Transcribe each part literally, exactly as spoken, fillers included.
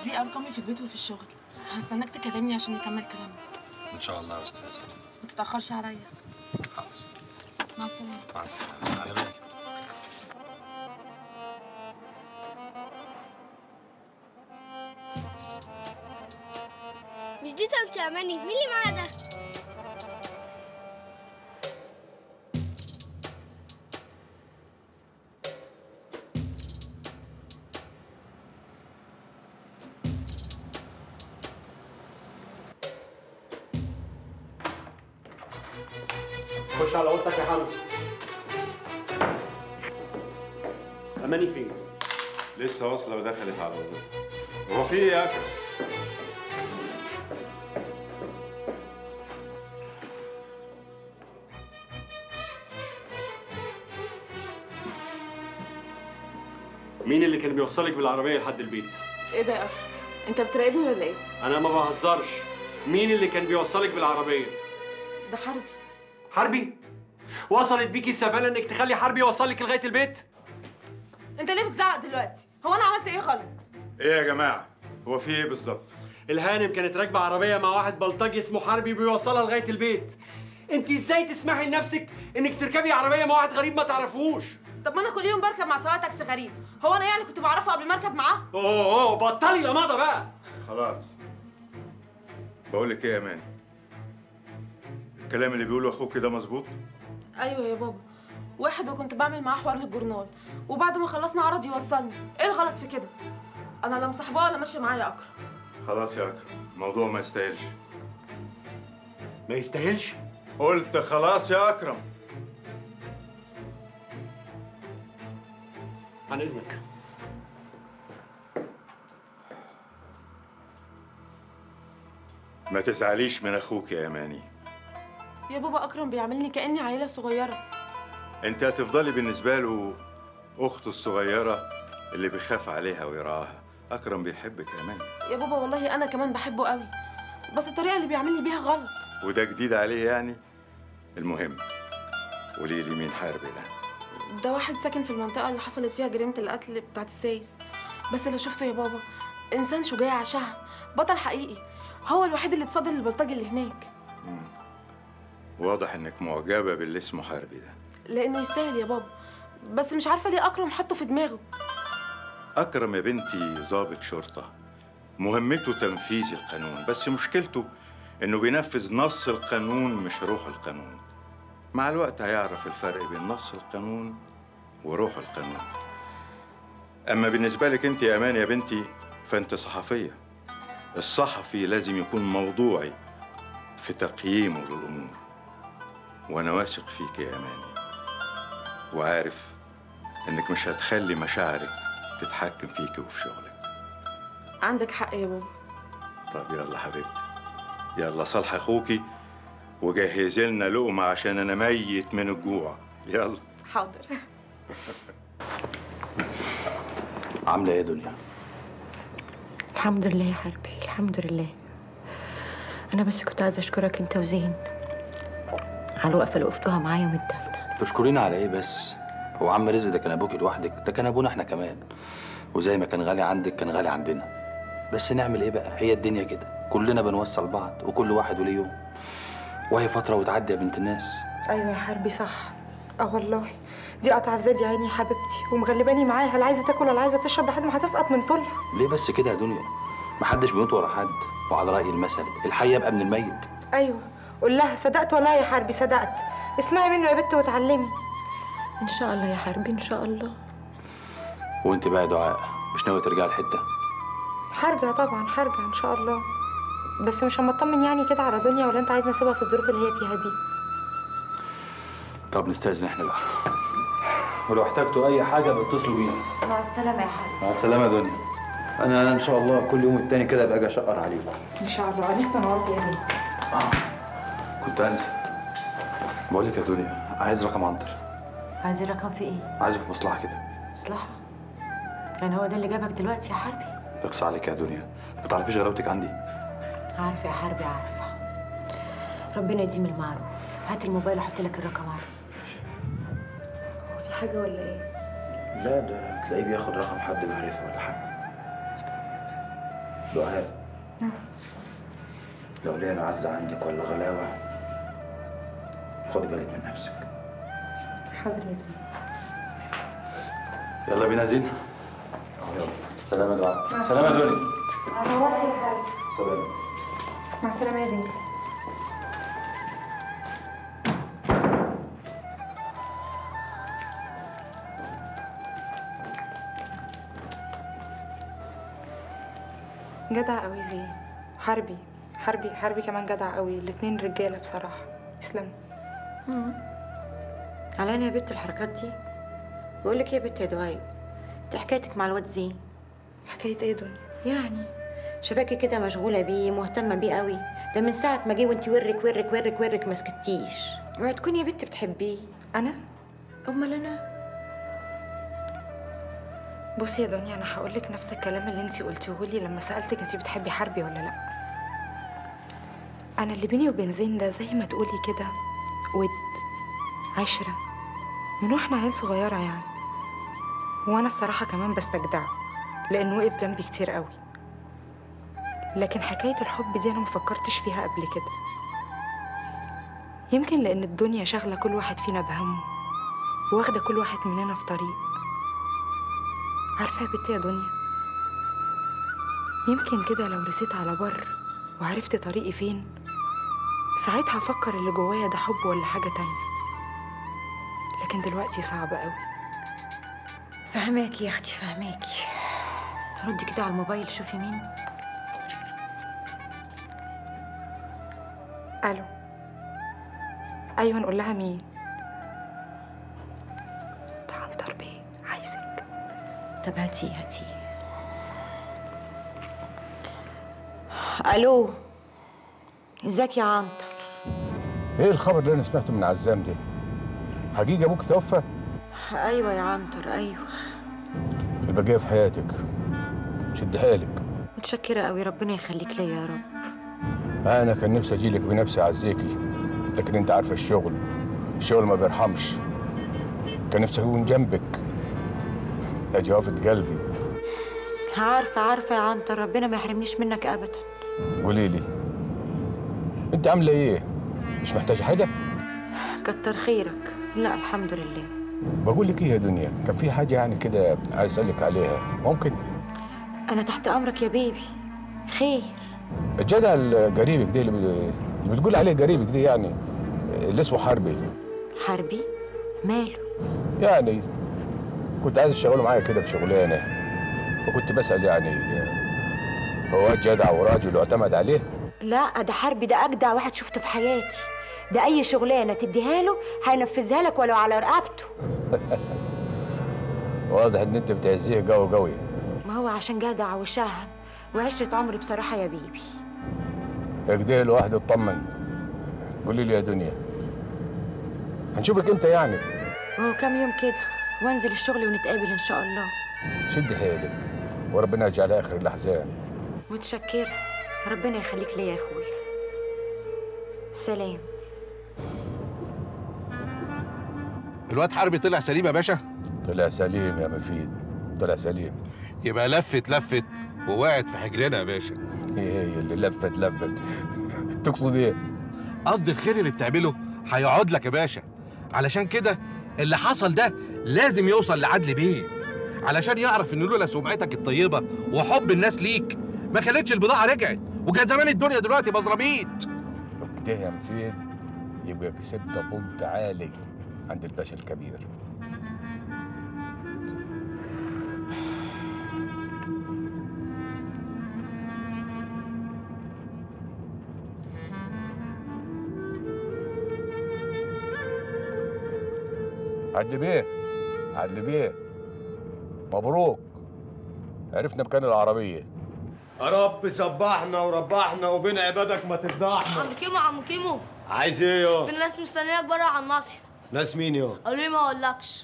دي ارقامي في البيت وفي الشغل. هستناك تكلمني عشان نكمل كلامنا. ان شاء الله يا استاذه. ما تتاخرش عليا. حاضر. مع السلامه. مع السلامه. على بالك. مش دي طنط يا اماني؟ مين اللي معاها ده؟ خش على اوضتك يا حمزه. اماني فين؟ لسه واصله ودخلت على اوضتها. هو في ايه يا اكرم؟ مين اللي كان بيوصلك بالعربيه لحد البيت؟ ايه ده يا اكرم؟ انت بتراقبني ولا ايه؟ انا ما بهزرش. مين اللي كان بيوصلك بالعربيه؟ ده حربي. حربي؟ وصلت بيكي السفاله انك تخلي حربي يوصلك لغايه البيت؟ انت ليه بتزعق دلوقتي؟ هو انا عملت ايه غلط؟ ايه يا جماعه؟ هو في ايه بالظبط؟ الهانم كانت راكبه عربيه مع واحد بلطجي اسمه حربي بيوصلها لغايه البيت. انت ازاي تسمحي لنفسك انك تركبي عربيه مع واحد غريب ما تعرفوش؟ طب ما انا كل يوم بركب مع سواق تاكسي غريب، هو انا يعني كنت بعرفه قبل ما اركب معاه؟ اوه اوه بطلي لماضه بقى. خلاص. بقول لك ايه يا مان؟ الكلام اللي بيقوله اخوك ده مظبوط؟ ايوه يا بابا. واحد وكنت بعمل معاه حوار للجورنال، وبعد ما خلصنا عرض يوصلني. ايه الغلط في كده؟ انا لا مصاحباه ولا ماشيه معاه يا اكرم. خلاص يا اكرم، الموضوع ما يستاهلش. ما يستاهلش؟ قلت خلاص يا اكرم. عن اذنك. ما تزعليش من اخوك يا اماني. يا بابا اكرم بيعاملني كاني عيله صغيره. انت هتفضلي بالنسبه له اخته الصغيره اللي بيخاف عليها ويراعاها. اكرم بيحبك يا اماني. يا بابا والله انا كمان بحبه قوي، بس الطريقه اللي بيعاملني بيها غلط. وده جديد عليه يعني؟ المهم قولي لي مين حاربي ده؟ ده واحد ساكن في المنطقه اللي حصلت فيها جريمه القتل بتاعت السايس. بس لو شفته يا بابا، انسان شجاع شهم، بطل حقيقي. هو الوحيد اللي اتصدى للبلطجي اللي هناك. مم. واضح انك معجبه باللي اسمه حاربي ده. لانه يستاهل يا بابا، بس مش عارفه ليه اكرم حطه في دماغه. اكرم يا بنتي ضابط شرطه، مهمته تنفيذ القانون، بس مشكلته انه بينفذ نص القانون مش روح القانون. مع الوقت هيعرف الفرق بين نص القانون وروح القانون. اما بالنسبه لك انت يا امان يا بنتي، فانت صحفيه. الصحفي لازم يكون موضوعي في تقييمه للامور، وانا واثق فيك يا اماني، وعارف انك مش هتخلي مشاعرك تتحكم فيكي وفي شغلك. عندك حق يا بابا. طب يلا حبيبتي، يلا صالح اخوكي وجهزي لنا لقمه عشان انا ميت من الجوع. يلا. حاضر. عامله ايه يا دنيا؟ الحمد لله يا حربي، الحمد لله. انا بس كنت عايزه اشكرك انت وزين على الوقفه اللي وقفتوها معايا يوم الدفنه. تشكرينا على ايه بس؟ هو عم رزق ده كان ابوكي لوحدك؟ ده كان ابونا احنا كمان، وزي ما كان غالي عندك كان غالي عندنا. بس نعمل ايه بقى؟ هي الدنيا كده، كلنا بنوصل بعض وكل واحد وليه يوم، وهي فتره وتعدي يا بنت الناس. ايوه يا حربي صح. اه والله دي قطع الزاد يا عيني يا حبيبتي، ومغلباني معاها، لا عايزه تاكل ولا عايزه تشرب لحد ما هتسقط من طولها. ليه بس كده يا دنيا؟ محدش بيموت ورا حد، وعلى راي المثل الحي يبقى من الميت. ايوه قول لها صدقت والله يا حربي صدقت. اسمعي منه يا بت وتعلمي. ان شاء الله يا حربي ان شاء الله. وانت بقى يا دعاء مش ناويه ترجعي الحته؟ هرجع طبعا، هرجع ان شاء الله، بس مش هما اطمن يعني كده على دنيا، ولا انت عايزني اسيبها في الظروف اللي هي فيها دي؟ طب نستأذن احنا بقى، ولو احتجتوا اي حاجه بتصلوا بينا. مع السلامه يا حربي. مع السلامه يا دنيا. انا ان شاء الله كل يوم التاني كده ابقى اجي اشقر عليكم ان شاء الله. لسه نورت يا زين. اه كنت انسى. بقول لك يا دنيا، عايز رقم عنتر. عايز رقم في ايه؟ عايزه في مصلحه كده. مصلحه؟ يعني هو ده اللي جابك دلوقتي يا حربي؟ يقصى عليك يا دنيا، ما تعرفيش غلاوتك عندي. عارفه يا حربي عارفه. ربنا يديم المعروف. هات الموبايل احط لك الرقم عليه. هو في حاجه ولا ايه؟ لا ده تلاقيه بياخد رقم حد معرفه ولا حاجه. دعاء. لو ليا معزة عندك ولا غلاوة خدي بالك من نفسك. حاضر يا زين. يلا بينا زين. يلا. سلام يا دعاء. سلام يا دنيا. على روحي يا حاج. سلام. مع السلامة يا زين. جدع قوي زين. حربي حربي حربي كمان جدع قوي. الاتنين رجاله بصراحه. يسلموا. علاني يا بت الحركات دي. بقول لك يا بت يا دعاء، انت حكايتك مع الواد زين؟ حكايه ايه دنيا؟ يعني شفاكي كده مشغوله بيه مهتمه بيه قوي. ده من ساعه ما جه وانت ورك ورك ورك ورك ما سكتيش. اوعي تكوني يا بت بتحبيه. انا؟ امال انا؟ بصي يا دنيا، انا هقول لك نفس الكلام اللي انت قلتيه لي لما سالتك انت بتحبي حربي ولا لا. انا اللي بيني وبين زين ده زي ما تقولي كده ود، عشره من واحنا عيال صغيره يعني. وانا الصراحه كمان بستجدعه لانه وقف جنبي كتير قوي. لكن حكايه الحب دي انا مفكرتش فيها قبل كده. يمكن لان الدنيا شاغله كل واحد فينا بهمه واخده كل واحد مننا في طريق. عارفه يا بنتي يا دنيا، يمكن كده لو رسيت على بر وعرفت طريقي فين ساعتها افكر اللي جوايا ده حب ولا حاجه تانية. لكن دلوقتي صعب قوي. فهماكي يا اختي فهماكي. ردي كده على الموبايل شوفي مين. الو. ايوه نقول لها مين؟ ده عنتر بيه عايزك. طب هاتي هاتي. الو، ازيك يا عنتر؟ ايه الخبر اللي انا سمعته من عزام ده؟ حقيقة ابوك توفى؟ ايوه يا عنتر ايوه. البقية في حياتك، شد حيلك. متشكرة قوي، ربنا يخليك ليا يا رب. انا كان نفسي اجيلك بنفسي اعزيكي، لكن انت عارفة الشغل، الشغل ما بيرحمش. كان نفسي اكون جنبك، يا جوافة قلبي. عارفة عارفة يا عنتر، ربنا ما يحرمنيش منك ابدا. قولي لي، انت عاملة ايه؟ مش محتاجة حاجة؟ كتر خيرك. لا الحمد لله. بقول لك ايه يا دنيا، كان في حاجة يعني كده عايز اسألك عليها، ممكن؟ أنا تحت أمرك يا بيبي. خير. الجدع قريبك دي اللي, ب... اللي بتقول عليه قريبك دي يعني اللي اسمه حربي. حربي؟ ماله؟ يعني كنت عايز اشتغله معايا كده في شغلانة، وكنت بسأل يعني هو جدع وراجل واعتمد عليه؟ لا ده حربي ده أجدع واحد شفته في حياتي. ده أي شغلانة تديها له هينفذها لك ولو على رقبته. واضح إن أنت بتعزيه قوي قوي. ما هو عشان جدع وشهم وعشرة عمري بصراحة يا بيبي. اكده الواحد اطمن. قولي لي يا دنيا، هنشوفك امتى يعني؟ وهو كام يوم كده وانزل الشغل ونتقابل إن شاء الله. شد حيلك وربنا يجعل آخر الأحزان. متشكرة، ربنا يخليك ليا يا أخويا. سلام. الواد حربي طلع سليم يا باشا؟ طلع سليم يا مفيد، طلع سليم. يبقى لفت لفت ووقعت في حجرنا يا باشا. ايه هي اللي لفت لفت؟ تقصد ايه؟ قصدي الخير اللي بتعمله هيقعد لك يا باشا، علشان كده اللي حصل ده لازم يوصل لعدل بيه، علشان يعرف ان لولا سمعتك الطيبه وحب الناس ليك ما كانتش البضاعه رجعت، وكان زمان الدنيا دلوقتي بزراميط. وكده يا مفيد يبقى كسبت بونت عالي عند الباشا الكبير. عدل بيه، عدل بيه، مبروك، عرفنا مكان العربية. يا رب سبحنا وربحنا وبين عبادك ما تفضحنا. عم كيمو عم كيمو عايز ايه يا؟ في ناس مستنياك بره على الناصية. ناس مين يا؟ قالوا لي ما اقولكش.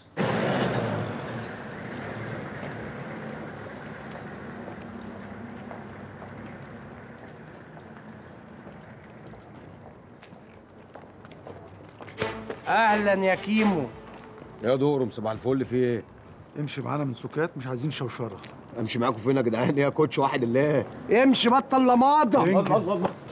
اهلا يا كيمو. يا دورم صباح الفل، في ايه؟ امشي معانا من سكات، مش عايزين شوشره. امشي معاكم فين يا جدعان؟ يا كوتش واحد الله. امشي بطل لماضه. الله الله الله.